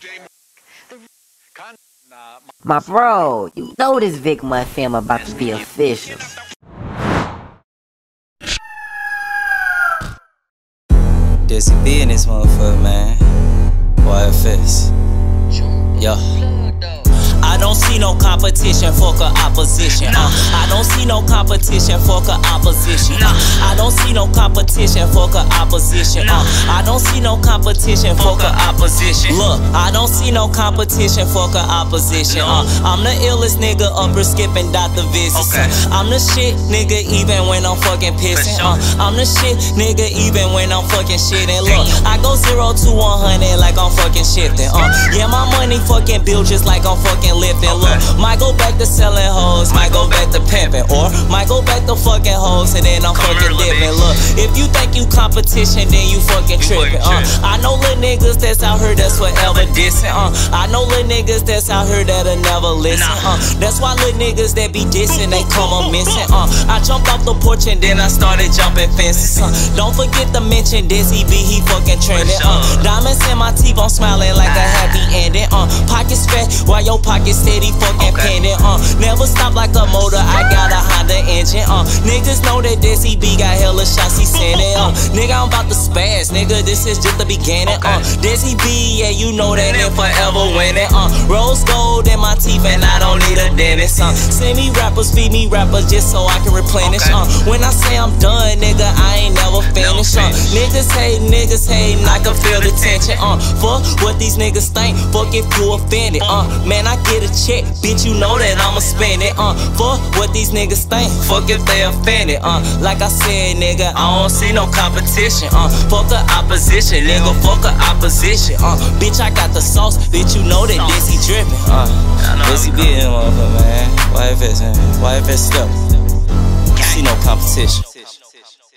My bro, you know this Vic Mud film about to be official. Desi B in this motherfucker, man. YFS. Yo. I don't see no competition, fuck a opposition. I don't see no competition, fuck a opposition. I don't see no competition, fuck a opposition. I don't see no competition, fuck a opposition. Look, I don't see no competition, fuck a opposition. I'm the illest nigga upper skipping Dr. Visits. I'm the shit nigga even when I'm fucking pissing. I'm the shit nigga even when I'm fucking shitting. Look, I go 0 to 100 like I'm fucking shifting. Yeah, my money fucking built just like I'm fucking lifting. Look, might go back to selling hoes, might go back to pimping, or might go back to fucking hoes and then I'm fucking dipping. Look, if you think you competition, then you fucking tripping. I know little niggas that's out here that's forever dissing. I know little niggas that's out here that'll never listen. That's why little niggas that be dissing, they come up missing. I jumped off the porch and then I started jumping fences. Don't forget to mention Desi B, he fucking trending. Diamonds in my teeth, I'm smiling like a happy ending. Pockets fat while your pockets steady fucking pending. Never stop like a motor, I got a Honda engine. Niggas know that Desi B got hella shots, he sending. Nigga, I'm about to spaz, nigga, this is just the beginning. Desi B, yeah, you know that and forever winning. Rose gold in my teeth and I don't need a dentist. Send me rappers, feed me rappers just so I can replenish. When I say I'm done, nigga, I ain't never finished. Niggas hate, I can feel the tension. Fuck what these niggas think, fuck if you offended. Man, I get a check, bitch, you know that I'ma spend it. Fuck what these niggas think, fuck if they offended. Like I said, nigga, I don't see no competition. Fuck the opposition, nigga, fuck the opposition. Bitch, I got the sauce, bitch, you know that Desi drippin'. Desi B in motherfucker, man. YFS, man. YFS stuff. See no competition.